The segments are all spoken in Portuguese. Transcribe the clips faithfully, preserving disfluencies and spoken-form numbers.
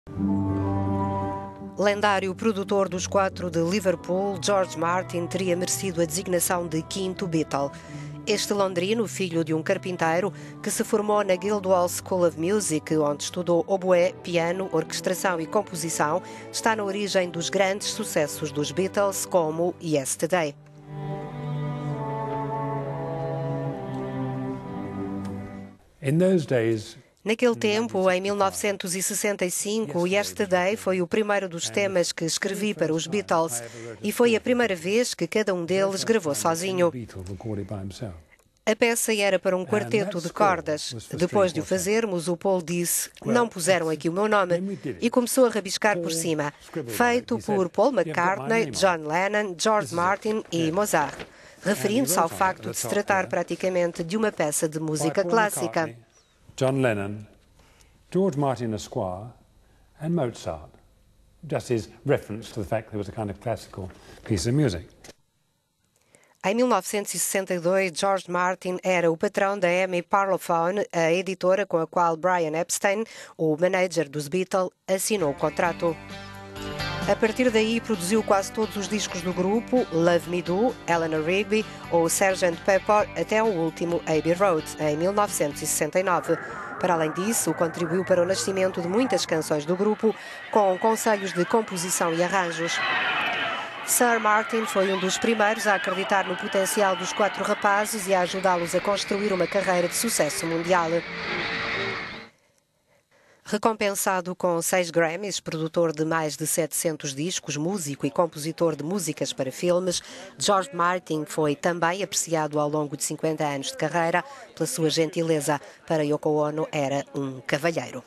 Lendário produtor dos quatro de Liverpool, George Martin teria merecido a designação de quinto Beatle. Este londrino, filho de um carpinteiro, que se formou na Guildhall School of Music, onde estudou oboé, piano, orquestração e composição, está na origem dos grandes sucessos dos Beatles, como Yesterday. In those days, Naquele tempo, em mil novecentos e sessenta e cinco, Yesterday foi o primeiro dos temas que escrevi para os Beatles e foi a primeira vez que cada um deles gravou sozinho. A peça era para um quarteto de cordas. Depois de o fazermos, o Paul disse: "Não puseram aqui o meu nome", e começou a rabiscar por cima. Feito por Paul McCartney, John Lennon, George Martin e Mozart, referindo-se ao facto de se tratar praticamente de uma peça de música clássica. John Lennon, George Martin Esquire, and Mozart. Just his reference to the fact that it was a kind of classical piece of music. Em mil novecentos e sessenta e dois, George Martin era o patrão da E M I Parlophone, a editora com a qual Brian Epstein, o manager dos Beatles, assinou o contrato. A partir daí, produziu quase todos os discos do grupo, Love Me Do, Eleanor Rigby ou sergeant Pepper, até o último Abbey Road, em mil novecentos e sessenta e nove. Para além disso, contribuiu para o nascimento de muitas canções do grupo, com conselhos de composição e arranjos. Sir Martin foi um dos primeiros a acreditar no potencial dos quatro rapazes e a ajudá-los a construir uma carreira de sucesso mundial. Recompensado com seis Grammys, produtor de mais de setecentos discos, músico e compositor de músicas para filmes, George Martin foi também apreciado ao longo de cinquenta anos de carreira pela sua gentileza. Para Yoko Ono, era um cavalheiro.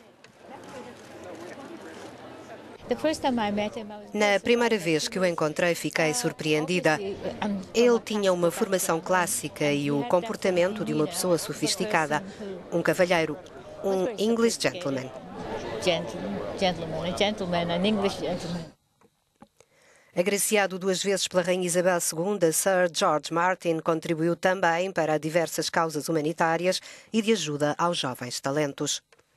Na primeira vez que o encontrei, fiquei surpreendida. Ele tinha uma formação clássica e o comportamento de uma pessoa sofisticada. Um cavalheiro, um English gentleman. Agraciado duas vezes pela Rainha Isabel segunda, Sir George Martin contribuiu também para diversas causas humanitárias e de ajuda aos jovens talentos.